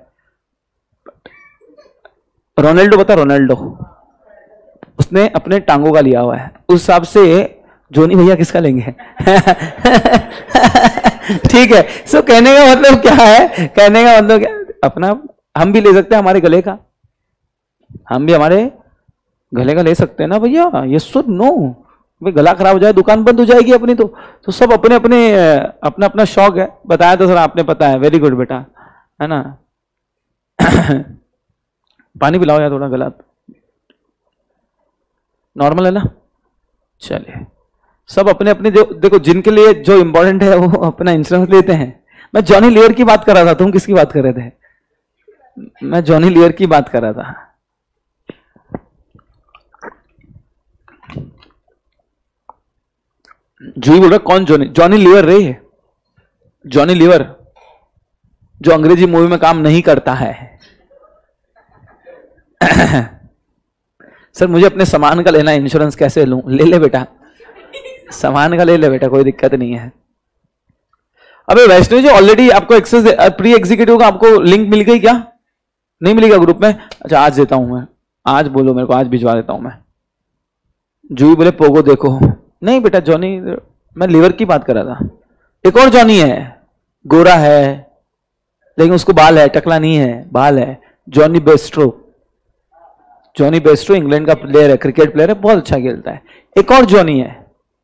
Speaker 1: रोनाल्डो, बता रोनाल्डो, उसने अपने टांगों का लिया हुआ है। उस हिसाब से जोनी भैया किसका लेंगे? ठीक है। सो कहने का मतलब क्या है? कहने का मतलब क्या, अपना हम भी ले सकते हैं, हमारे गले का, हम भी हमारे गले का ले सकते हैं ना भैया। ये सुन नो, भाई गला खराब हो जाए दुकान बंद हो जाएगी अपनी। तो तो सब अपने अपने अपना अपना शौक है। बताया तो सर आपने, पता है, वेरी गुड बेटा, है ना। पानी पिलाओ यार थोड़ा, गला नॉर्मल है ना। चलिए, सब अपने अपने, जो देखो जिनके लिए जो इंपॉर्टेंट है वो अपना इंश्योरेंस लेते हैं। मैं जॉनी लीवर की बात कर रहा था, तुम किसकी बात कर रहे थे? मैं जॉनी लीवर की बात कर रहा था। जूही बोल रहा कौन जॉनी? जॉनी लीवर रे, जॉनी लीवर जो अंग्रेजी मूवी में काम नहीं करता है। सर मुझे अपने सामान का लेना है इंश्योरेंस, कैसे लूं? ले ले बेटा, सामान का ले ले बेटा, कोई दिक्कत नहीं है। अबे वैष्णव जी, ऑलरेडी आपको एक्सेस, प्री एग्जीक्यूटिव का आपको लिंक मिल गई क्या? नहीं मिलेगा ग्रुप में? अच्छा आज देता हूं मैं, आज बोलो मेरे को, आज भिजवा देता हूं मैं। जूही बोले पोगो देखो। नहीं बेटा, जॉनी, मैं लीवर की बात कर रहा था। एक और जॉनी है, गोरा है लेकिन उसको बाल है, टकला नहीं है, बाल है। Johnny Bairstow, Johnny Bairstow England का प्लेयर है, क्रिकेट प्लेयर है, बहुत अच्छा खेलता है। एक और जॉनी है,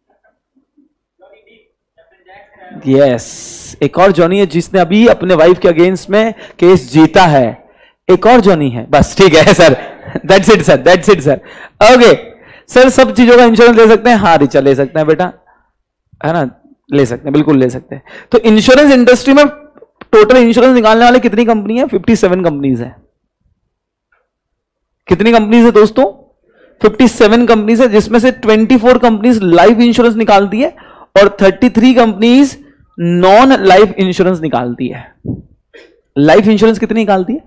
Speaker 1: यस yes, एक और जॉनी है जिसने अभी अपने वाइफ के अगेंस्ट में केस जीता है। एक और जॉनी है, बस ठीक है sir, that's it sir, that's it sir. Okay, sir सब चीजों का इंश्योरेंस ले सकते हैं? हाँ रिचा ले सकते हैं बेटा, है ना, ले सकते हैं, बिल्कुल ले सकते हैं। तो इंश्योरेंस इंडस्ट्री में टोटल इंश्योरेंस निकालने वाले कितनी कंपनी है? सत्तावन कंपनीज है। कितनी कंपनीज है दोस्तों? सत्तावन कंपनीज है, जिसमें से चौबीस कंपनीज लाइफ इंश्योरेंस निकालती है और तैंतीस कंपनीज नॉन लाइफ इंश्योरेंस निकालती है। लाइफ इंश्योरेंस कितनी निकालती है?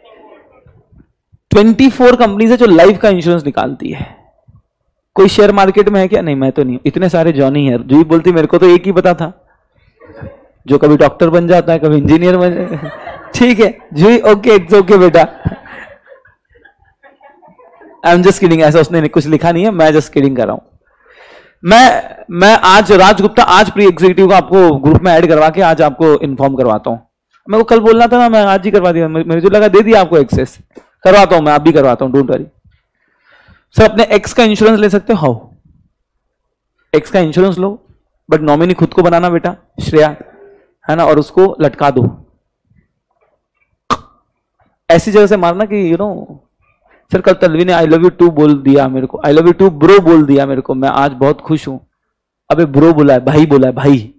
Speaker 1: चौबीस कंपनीज है जो लाइफ का इंश्योरेंस निकालती है। कोई शेयर मार्केट में है क्या? नहीं, मैं तो नहीं, इतने सारे जॉनी है। जो भी बोलती मेरे को तो एक ही पता था, जो कभी डॉक्टर बन जाता है, कभी इंजीनियर बन जाता है। ठीक है जी, ओके, इट्स ओके बेटा, आई एम जस्ट किडिंग। ऐसा उसने कुछ लिखा नहीं है, मैं जस्ट किडिंग कर रहा हूं। मैं मैं आज राज गुप्ता, आज प्री एग्जीक्यूटिव को आपको ग्रुप में ऐड करवा के आज आपको इन्फॉर्म करवाता हूं। मेरे को कल बोलना था ना, मैं आज ही करवा दिया, मेरे को लगा दे दिया आपको एक्सेस, करवाता हूं मैं, आप भी करवाता हूं, डोंट वरी। सर अपने एक्स का इंश्योरेंस ले सकते हो? हाउ? एक्स का इंश्योरेंस लो, बट नॉमिनी खुद को बनाना बेटा, श्रेया, है ना, और उसको लटका दो ऐसी जगह से मारना कि यू नो सर कल तलवी ने आई लव यू टू बोल दिया मेरे को, I love you too bro बोल दिया मेरे को, मैं आज बहुत खुश हूं। अबे ब्रो बोला है, भाई बोला है, भाई।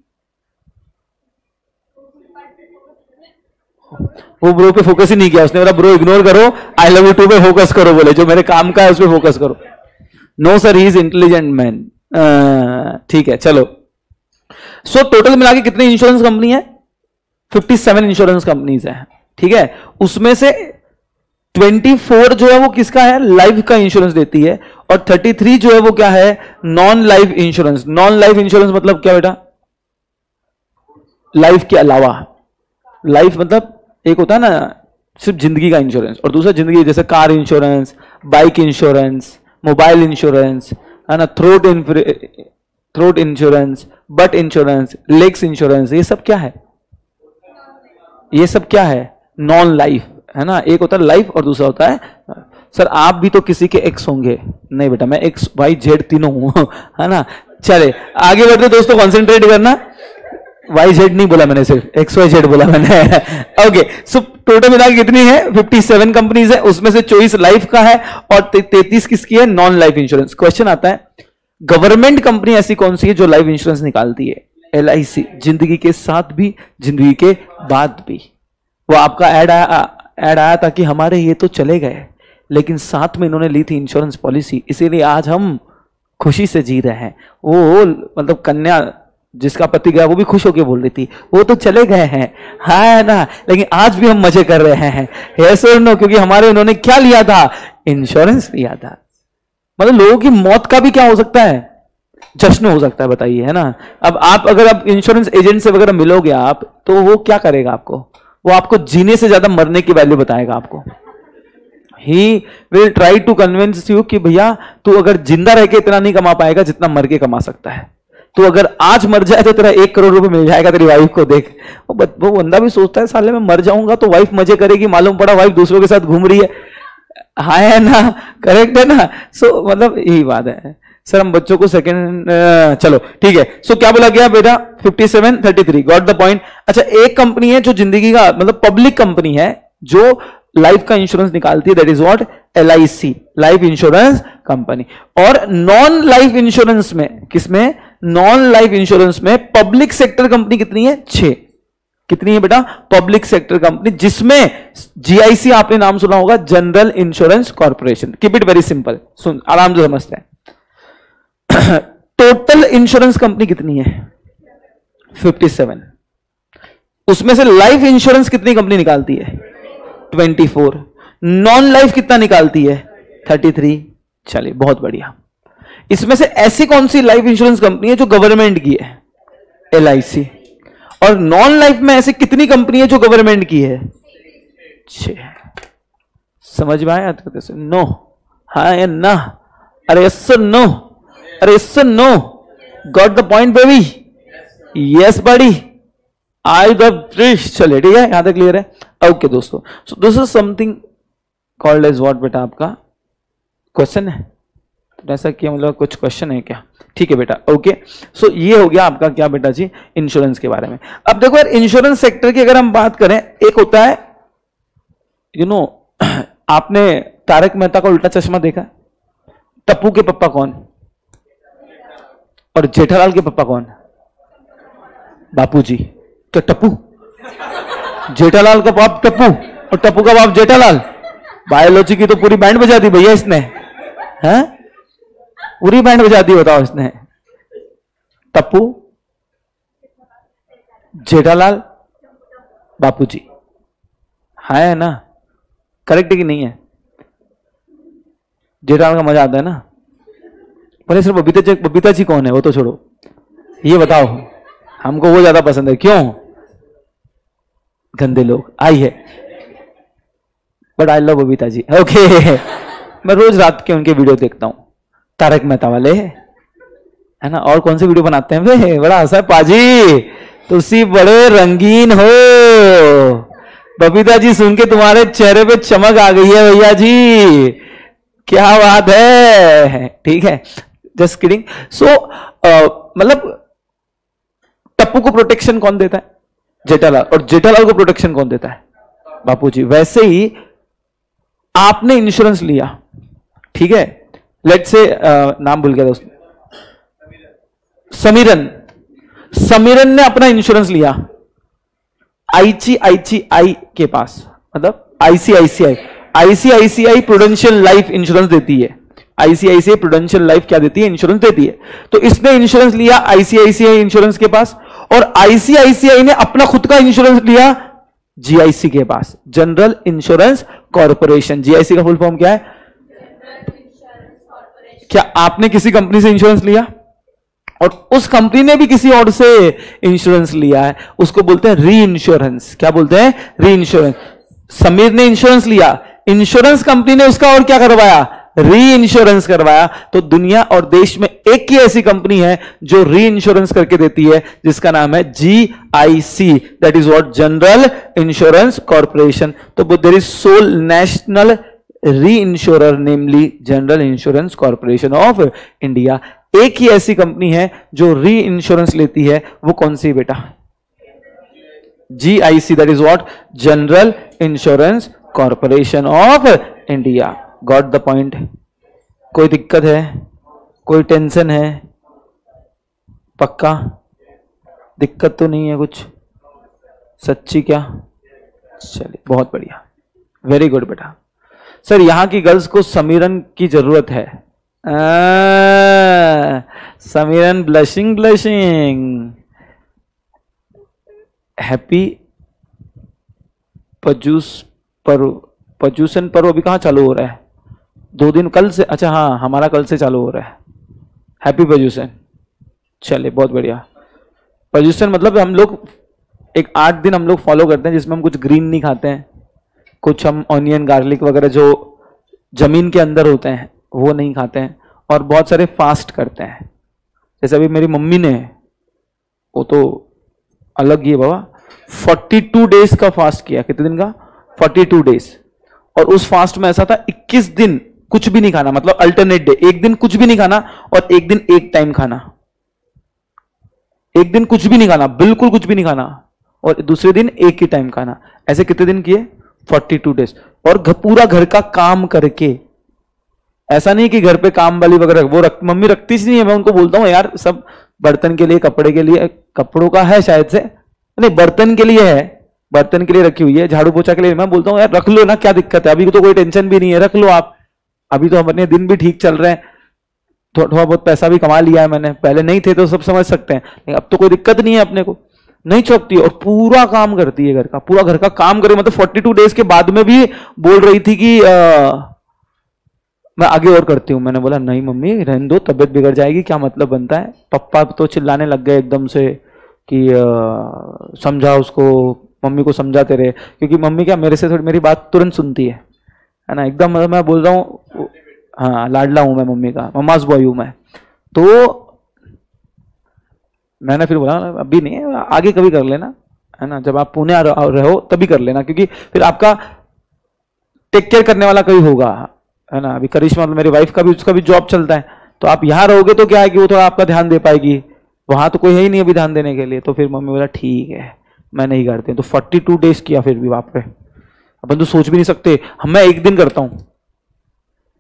Speaker 1: वो ब्रो पे फोकस ही नहीं किया उसने, बोला ब्रो इग्नोर करो, आई लव यू टू पे फोकस करो, बोले जो मेरे काम का है उस पे फोकस करो। No sir, he is intelligent man. ठीक है चलो। सो so, टोटल मिला के कितनी इंश्योरेंस कंपनी है? सत्तावन इंश्योरेंस कंपनीज है, ठीक है। उसमें से चौबीस जो है वो किसका है? लाइफ का इंश्योरेंस देती है, और तैंतीस जो है वो क्या है? Non life insurance. Non life insurance मतलब क्या बेटा? लाइफ के अलावा। लाइफ मतलब एक होता है ना सिर्फ जिंदगी का इंश्योरेंस, और दूसरा जिंदगी जैसे car insurance, bike insurance, mobile insurance, है ना, throat throat insurance, butt insurance, legs insurance, ये सब क्या है? ये सब क्या है? नॉन लाइफ, है ना। एक होता है लाइफ और दूसरा होता है। सर आप भी तो किसी के एक्स होंगे? नहीं बेटा, मैं एक्स वाई जेड तीनों हूं, है ना। चले आगे बढ़ते दोस्तों, कॉन्सेंट्रेट करना। वाई जेड नहीं बोला मैंने, सिर्फ एक्स वाई जेड बोला मैंने। ओके, सो टोटल मिला के कितनी है? सत्तावन कंपनीज है, उसमें से चौबीस लाइफ का है और तैंतीस किसकी है? Non life insurance. क्वेश्चन आता है, गवर्नमेंट कंपनी ऐसी कौन सी है जो लाइफ इंश्योरेंस निकालती है? एल आई सी, जिंदगी के साथ भी जिंदगी के बाद भी। वो आपका ऐड आया ऐड आया था कि हमारे ये तो चले गए, लेकिन साथ में इन्होंने ली थी इंश्योरेंस पॉलिसी, इसीलिए आज हम खुशी से जी रहे हैं। वो मतलब कन्या जिसका पति गया वो भी खुश होकर बोल रही थी, वो तो चले गए हैं, है ना, लेकिन आज भी हम मजे कर रहे हैं। यस और नो? क्योंकि हमारे उन्होंने क्या लिया था? इंश्योरेंस लिया था। मतलब लोगों की मौत का भी क्या हो सकता है? जश्न हो सकता है, बताइए, है ना। अब आप अगर आप इंश्योरेंस एजेंट से वगैरह मिलोगे आप, तो वो क्या करेगा आपको? वो आपको जीने से ज्यादा मरने की वैल्यू बताएगा आपको। He will try to convince you कि भैया तू अगर जिंदा रह के इतना नहीं कमा पाएगा जितना मर के कमा सकता है। तो अगर आज मर जाए तो तेरा एक करोड़ रुपए मिल जाएगा तेरी वाइफ को। देख वो, वो बंदा भी सोचता है साले में मर जाऊंगा तो वाइफ मजे करेगी, मालूम पड़ा वाइफ दूसरों के साथ घूम रही है। हाँ है ना, करेक्ट है ना। सो so, मतलब यही बात है सर। हम बच्चों को सेकंड, चलो ठीक है। सो so, क्या बोला गया बेटा? सत्तावन, तैंतीस, गॉट द पॉइंट। अच्छा, एक कंपनी है जो जिंदगी का मतलब पब्लिक कंपनी है जो लाइफ का इंश्योरेंस निकालती है, that is what? L I C, life insurance company. और नॉन लाइफ इंश्योरेंस में, किसमें? नॉन लाइफ इंश्योरेंस में पब्लिक सेक्टर कंपनी कितनी है? छह। कितनी है बेटा? पब्लिक सेक्टर कंपनी, जिसमें जी आई सी आपने नाम सुना होगा, general insurance corporation. Keep it very simple, सुन आराम से समझते हैं। टोटल इंश्योरेंस कंपनी कितनी है? सत्तावन। उसमें से लाइफ इंश्योरेंस कितनी कंपनी निकालती है? चौबीस। नॉन लाइफ कितना निकालती है? तैंतीस। चलिए बहुत बढ़िया। इसमें से ऐसी कौन सी लाइफ इंश्योरेंस कंपनी है जो गवर्नमेंट की है? L I C. और नॉन लाइफ में ऐसी कितनी कंपनी है जो गवर्नमेंट की है? छह। समझ में आया? नो, हाँ या ना? अरे यस नो, अरे yes no, got the point baby? Yes buddy, I the fish. चलिए ठीक है, यहां तक क्लियर है। ओके दोस्तों, so this is something called as what बेटा? आपका क्वेश्चन है तो ऐसा किया, मतलब कुछ क्वेश्चन है क्या? ठीक है बेटा, ओके। सो ये हो गया आपका क्या बेटा जी? इंश्योरेंस के बारे में। अब देखो यार, इंश्योरेंस सेक्टर की अगर हम बात करें, एक होता है यू you नो know, आपने तारक मेहता का उल्टा चश्मा देखा? टप्पू के पापा कौन? और जेठालाल के पापा कौन? बापूजी। तो टप्पू, जेठालाल का बाप टप्पू और टप्पू का बाप जेठालाल। बायोलॉजी की तो पूरी बैंड बजा दी भैया इसने, हैं? पूरी बैंड बजा दी, बताओ इसने। टप्पू, जेठालाल, बापूजी। हाँ है ना? करेक्ट है कि नहीं है? जेठालाल का मजा आता है ना। पहले सिर्फ बबीता जी, बबीता जी कौन है वो तो छोड़ो, ये बताओ। हमको वो ज्यादा पसंद है। क्यों? गंदे लोग आई है, but I love Babita ji. Okay मैं रोज रात के उनके वीडियो देखता हूं, तारक मेहता वाले, है ना। और कौन से वीडियो बनाते हैं वे? बड़ा हंसा है पाजी, तुसी बड़े रंगीन हो। बबीता जी सुन के तुम्हारे चेहरे पे चमक आ गई है भैया जी, क्या बात है। ठीक है, जस्ट किडिंग। सो मतलब टप्पू को प्रोटेक्शन कौन देता है? जेठालाल। और जेठालाल को प्रोटेक्शन कौन देता है? बापूजी। वैसे ही आपने इंश्योरेंस लिया, ठीक है, लेट्स से नाम भूल गया दोस्त, समीरन। समीरन ने अपना इंश्योरेंस लिया आईसीआईसीआई के पास, मतलब ICICI ICICI Prudential life insurance देती है। आईसीआईसीआई प्रूडेंशियल लाइफ क्या देती है? इंश्योरेंस देती है। तो इसने इंश्योरेंस लिया आईसीआईसीआई इंश्योरेंस के पास, और आईसीआईसीआई ने अपना खुद का इंश्योरेंस लिया जीआईसी के पास, जनरल इंश्योरेंस कॉर्पोरेशन। जीआईसी का फुल फॉर्म क्या है? क्या आपने किसी कंपनी से इंश्योरेंस लिया और उस कंपनी ने भी किसी और से इंश्योरेंस लिया है, उसको बोलते हैं री इंश्योरेंस। क्या बोलते हैं? री इंश्योरेंस। समीर ने इंश्योरेंस लिया, इंश्योरेंस कंपनी ने उसका और क्या करवाया? री इंश्योरेंस करवाया। तो दुनिया और देश में एक ही ऐसी कंपनी है जो री इंश्योरेंस करके देती है, जिसका नाम है G I C, that is what, general insurance corporation. तो there is sole national reinsurer, namely general insurance corporation of India. एक ही ऐसी कंपनी है जो री इंश्योरेंस लेती है, वो कौन सी बेटा? G I C, that is what, general insurance corporation of India. Got the point? कोई दिक्कत है? कोई टेंशन है? पक्का दिक्कत तो नहीं है कुछ? सच्ची क्या? चलिए बहुत बढ़िया, वेरी गुड बेटा। सर यहां की गर्ल्स को समीरन की जरूरत है। आ, Samiran blushing blushing. Happy Paryushan Parv, Paryushan पर्व अभी कहाँ चालू हो रहा है? दो दिन कल से, अच्छा हाँ हमारा कल से चालू हो रहा है। हैप्पी पजूसन। चलिए बहुत बढ़िया। पजूसन मतलब हम लोग एक आठ दिन हम लोग फॉलो करते हैं, जिसमें हम कुछ ग्रीन नहीं खाते हैं, कुछ हम ऑनियन गार्लिक वगैरह जो जमीन के अंदर होते हैं वो नहीं खाते हैं, और बहुत सारे फास्ट करते हैं। जैसे अभी मेरी मम्मी ने, वो तो अलग ही है बाबा, बयालीस डेज का फास्ट किया। कितने दिन का? बयालीस डेज। और उस फास्ट में ऐसा था इक्कीस दिन कुछ भी नहीं खाना, मतलब अल्टरनेट डे, एक दिन कुछ भी नहीं खाना और एक दिन एक टाइम खाना। एक दिन कुछ भी नहीं खाना, बिल्कुल कुछ भी नहीं खाना, और दूसरे दिन एक ही टाइम खाना। ऐसे कितने दिन किए? बयालीस डेज। और घर, पूरा घर का काम करके। ऐसा नहीं कि घर पे काम वाली वगैरह वो रख, मम्मी रखती ही नहीं है। मैं उनको बोलता हूँ यार सब बर्तन के लिए, कपड़े के लिए, कपड़ों का है शायद से, नहीं बर्तन के लिए है, बर्तन के लिए रखी हुई है, झाड़ू पोछा के लिए। मैं बोलता हूँ यार रख लो ना, क्या दिक्कत है, अभी तो कोई टेंशन भी नहीं है, रख लो आप। अभी तो हमारे दिन भी ठीक चल रहे हैं, थोड़ा बहुत पैसा भी कमा लिया है मैंने, पहले नहीं थे तो सब समझ सकते हैं, लेकिन अब तो कोई दिक्कत नहीं है अपने को। नहीं चौकती और पूरा काम करती है घर का, पूरा घर का काम करे। मतलब बयालीस डेज के बाद में भी बोल रही थी कि आ, मैं आगे और करती हूँ। मैंने बोला नहीं मम्मी रहने दो, तबीयत बिगड़ जाएगी, क्या मतलब बनता है। पप्पा तो चिल्लाने लग गए एकदम से कि समझा उसको, मम्मी को समझाते रहे, क्योंकि मम्मी क्या मेरे से थोड़ी मेरी बात तुरंत सुनती है, है ना एकदम। मतलब मैं बोल रहा हूँ, हाँ लाडला हूं मैं मम्मी का, मम्माज बॉय हूं मैं। तो मैंने फिर बोला अभी नहीं, आगे कभी कर लेना, है ना, जब आप पुणे रहो तभी कर लेना, क्योंकि फिर आपका टेक केयर करने वाला कोई होगा, है ना। अभी करिश्मा मतलब मेरी वाइफ का भी, उसका भी जॉब चलता है, तो आप यहाँ रहोगे तो क्या है कि वो थोड़ा आपका ध्यान दे पाएगी, वहां तो कोई है ही नहीं अभी ध्यान देने के लिए। तो फिर मम्मी बोला ठीक है मैं नहीं करती। तो फोर्टी टू डेज किया फिर भी, बाप रे, अपन तो सोच भी नहीं सकते। हम मैं एक दिन करता हूं,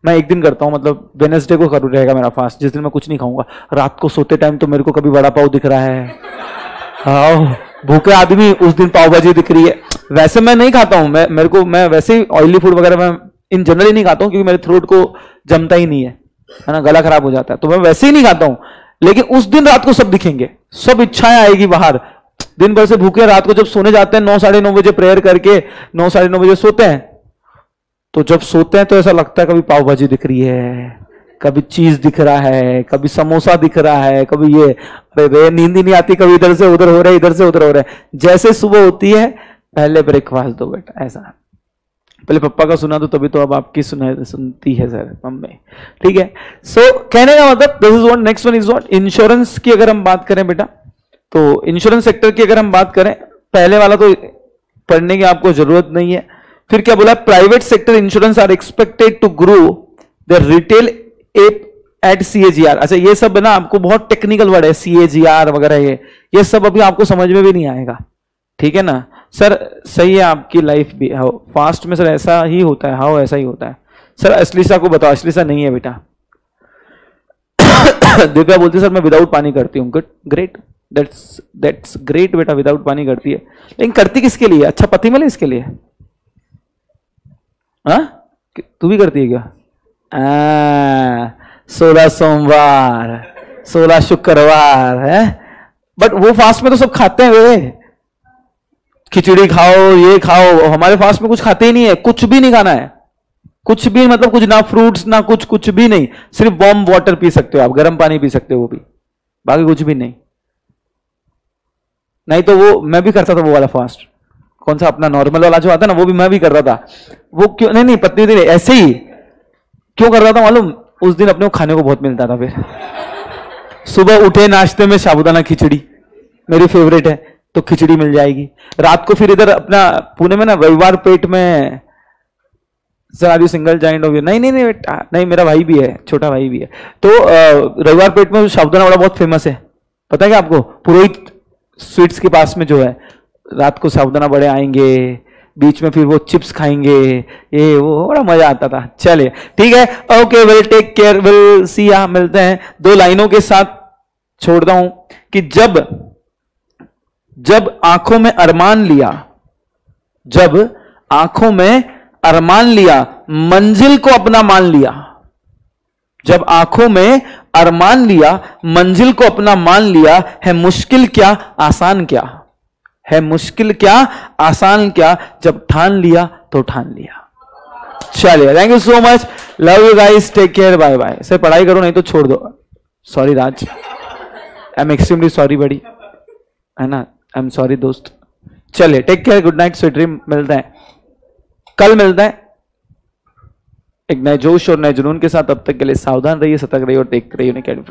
Speaker 1: मैं एक दिन करता हूँ, मतलब वेडनेसडे को करूँ रहेगा मेरा फास्ट, जिस दिन मैं कुछ नहीं खाऊंगा। रात को सोते टाइम तो मेरे को कभी वड़ा पाव दिख रहा है, हाँ भूखे आदमी, उस दिन पाव भाजी दिख रही है। वैसे मैं नहीं खाता हूँ, मैं मेरे को मैं वैसे ही ऑयली फूड वगैरह मैं इन जनरली नहीं खाता हूँ, क्योंकि मेरे थ्रोट को जमता ही नहीं है, है ना, गला खराब हो जाता है, तो मैं वैसे ही नहीं खाता हूँ। लेकिन उस दिन रात को सब दिखेंगे, सब इच्छाएं आएगी बाहर। दिन भर से भूखे, रात को जब सोने जाते हैं नौ साढ़े नौ बजे प्रेयर करके, नौ साढ़े नौ बजे सोते हैं, तो जब सोते हैं तो ऐसा लगता है कभी पाव भाजी दिख रही है, कभी चीज दिख रहा है, कभी समोसा दिख रहा है, कभी ये, अरे नींद ही नहीं आती, कभी इधर से उधर हो रहा है, इधर से उधर हो रहा है। जैसे सुबह होती है पहले ब्रेकफास्ट दो बेटा, ऐसा। पहले पप्पा का सुना, तो तभी तो अब आपकी सुना सुनती है सर मम्मी, ठीक है। सो so, कहने का मतलब this is what, next one is what, insurance की अगर हम बात करें बेटा, तो इंश्योरेंस सेक्टर की अगर हम बात करें, पहले वाला तो पढ़ने की आपको जरूरत नहीं है। फिर क्या बोला, private sector insurance are expected to grow the retail at C A G R. अच्छा ये सब ना आपको बहुत टेक्निकल वर्ड है, सी ए जी आर वगैरह, ये ये सब अभी आपको समझ में भी नहीं आएगा, ठीक है ना सर। सही है आपकी लाइफ भी, हाउ फास्ट में सर ऐसा ही होता है, हाउ ऐसा ही होता है सर। अश्लीसा को बताओ, अश्लीसा नहीं है बेटा। दिव्या बोलती सर मैं विदाउट पानी करती हूँ, good great, that's that's great बेटा, विदाउट पानी करती है। लेकिन करती किसके लिए, अच्छा पति मिले इसके लिए, हाँ तू भी करती है क्या? सोलह सोमवार, सोलह शुक्रवार है, बट वो फास्ट में तो सब खाते हैं वे, खिचड़ी खाओ, ये खाओ। हमारे फास्ट में कुछ खाते ही नहीं है, कुछ भी नहीं खाना है, कुछ भी, मतलब कुछ ना फ्रूट्स ना कुछ, कुछ भी नहीं, सिर्फ वार्म वाटर पी सकते हो आप, गर्म पानी पी सकते हो, वो भी, बाकी कुछ भी नहीं। नहीं तो वो मैं भी करता था वो वाला फास्ट, कौन सा अपना नॉर्मल वाला जो आता है ना, वो भी मैं भी करता था। वो क्यों, नहीं नहीं पत्नी थी, ऐसे ही क्यों कर रहा था मालूम, उस दिन अपने को खाने को बहुत मिलता था। फिर सुबह उठे, नाश्ते में साबूदाना खिचड़ी मेरी फेवरेट है, तो खिचड़ी मिल जाएगी। रात को फिर इधर अपना पुणे में ना रविवार पेट में, sir are you single child of you, नहीं नहीं नहीं बेटा, नहीं मेरा भाई भी है, छोटा भाई भी है। तो रविवार पेट में साबूदाना वड़ा बहुत फेमस है, पता है क्या आपको, पुरोहित स्वीट्स के पास में जो है, रात को साबूदाना बड़े आएंगे, बीच में फिर वो चिप्स खाएंगे, ये वो बड़ा मजा आता था। चलिए ठीक है, okay, will take care, will see, यहां मिलते हैं। दो लाइनों के साथ छोड़ता हूं कि जब जब आंखों में अरमान लिया, जब आंखों में अरमान लिया, मंजिल को अपना मान लिया। जब आंखों में अरमान लिया, मंजिल को अपना मान लिया, है मुश्किल क्या आसान क्या, है मुश्किल क्या आसान क्या, जब ठान लिया तो ठान लिया। चलिए, thank you so much, love you guys, take care, bye bye. से पढ़ाई करो नहीं तो छोड़ दो। Sorry Raj, I am extremely sorry buddy, है ना, आई एम सॉरी दोस्त। चलिए, take care, good night, sweet dream. मिलते हैं कल, मिलते हैं एक नए जोश और नए जुनून के साथ। अब तक के लिए सावधान रहिए, सतर्क रहिए और टेक रहिए।